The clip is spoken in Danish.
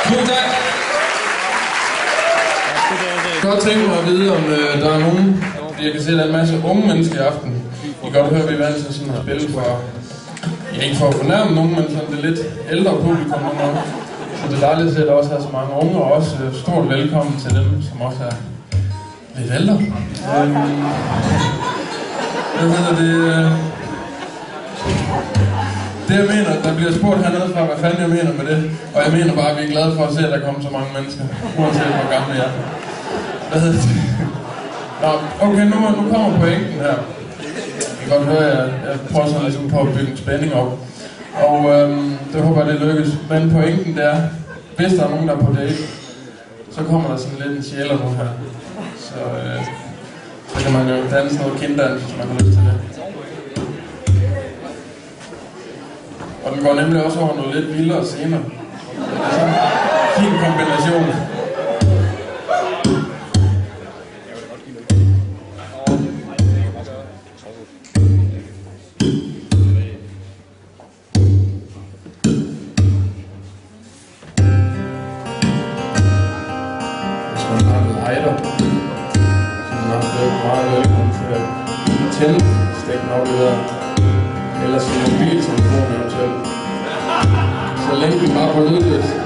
Tusind tak. Jeg kan godt tænke mig at vide, om der er nogen, jeg kan se, at der er en masse unge mennesker i aften. I kan godt høre, at vi er vant til sådan at spille for, ja, ikke for at fornærme nogen, men sådan det lidt ældre publikum nogle gange. Så det er dejligt at se, at der også er så mange unge, og også stort velkommen til dem, som også er lidt ældre. Hvad hedder det? Det jeg mener, der bliver spurgt hernede fra, hvad fanden jeg mener med det. Og jeg mener bare, at vi er glade for at se, at der kommer så mange mennesker. Uanset hvor gamle jeg er. Hvad hedder det? Nå, okay, nu kommer pointen her. Jeg kan godt høre, at jeg prøver sådan ligesom på at bygge en spænding op. Og det håber jeg, det lykkes. Men pointen det er, hvis der er nogen, der er på date, så kommer der sådan lidt en sjæler nu her. Så kan man jo danse noget kinddans, hvis man har lyst til det. Og den går nemlig også over noget lidt vildere senere. Det er sådan en fin kombination. Hvis man har en lighter, så er man også meget velkommen til at tænde stikken op i der. Eller sin mobiltelefon eventuelt. Så længe vi bare på lydløs.